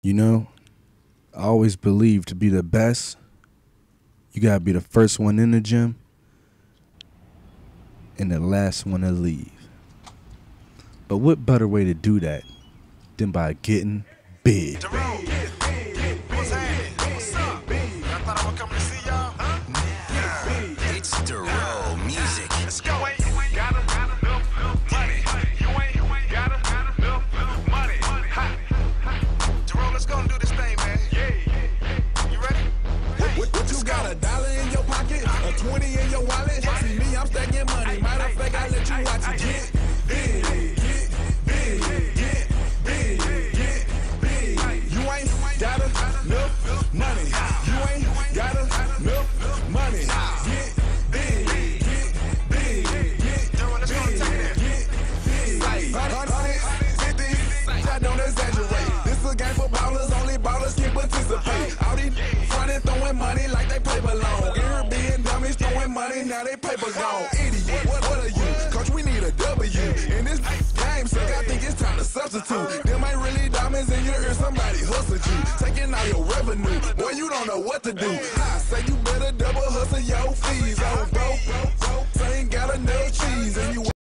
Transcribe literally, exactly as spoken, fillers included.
You know, I always believe to be the best, you gotta be the first one in the gym and the last one to leave. But what better way to do that than by getting big? Dorough, what's happening? What's up? I thought I would come to see y'all. Huh? It's Dorough music. Let's go. You ain't got enough money. You ain't got enough money. Dorough, let's go and do this thing, man. Yeah. You ready? What, what you got, a dollar in your pocket, a twenty in your wallet? See me, I'm stacking money. Matter of fact, I let you watch it get big, get big, get big, get big. You ain't got enough money. You ain't got enough money. Get big, get big, get big, get big. Like one hundred fifty, I don't exaggerate. This a game for ballers, only ballers can participate. All these frontin' throwing money like they paper loan. Here being dummies throwing money, now they paper gone. Idiot, what, what are you? Coach, we need a W. In this game, so I think it's time to substitute. Them ain't really diamonds in your ear, somebody hustled you. Taking all your revenue, boy, you don't know what to do. I say you